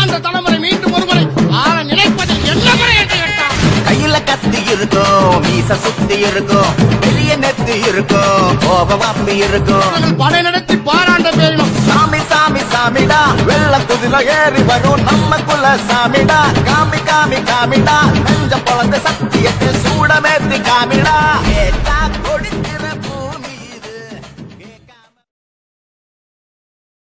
வாழ்ந்த தலைமுறை மீண்டும் ஒருமுறை ஆள நினைப்பதில் என்ன முறை என்று கேட்டான். கையில கத்தி இருக்கும், மீச சுத்தி இருக்கும், பெரிய நெத்தி இருக்கும், கோபம் அப்பி இருக்கும். படை நடத்தி பாராண்ட பேரினும் சாமி சாமி சாமிடா, வெள்ள குதிரை ஏறி வரும் நம்ம குல சாமிடா. காமி காமி காமிடா, நெஞ்ச பொழந்த சத்தியத்தை சூடமேத்தி காமிடா.